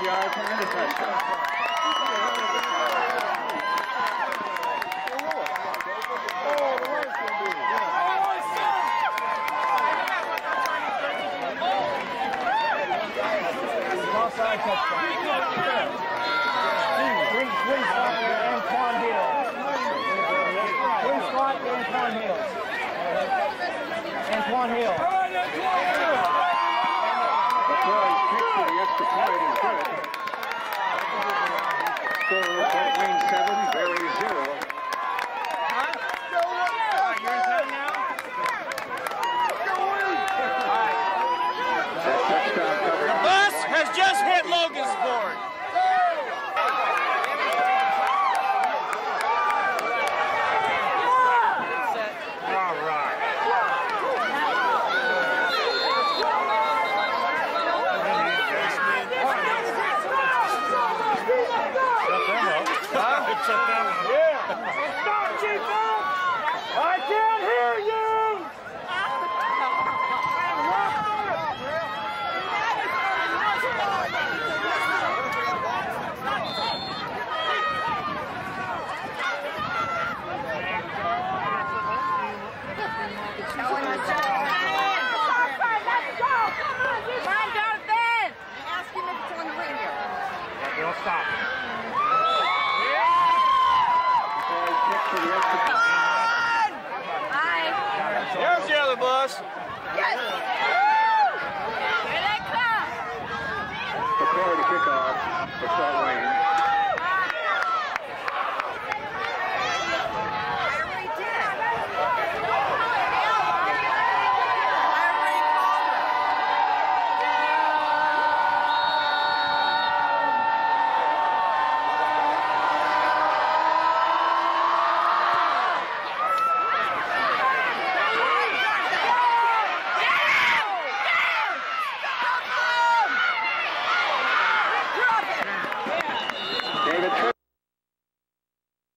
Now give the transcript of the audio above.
yards and a touchdown. Offside touchdown. Swing spot for Antoine Hill. Swing spot for Antoine Hill. Antoine Hill. McCrory's kick for the extra point is good. Score Fort Wayne 7, Berry 0. You're in time now? That touchdown coverage. The bus has just hit Logansport. Stop, Chico! I can't hear you! Don't stop. There's the other bus. Yes! Here they come! McCrory to kick off for Fort Wayne.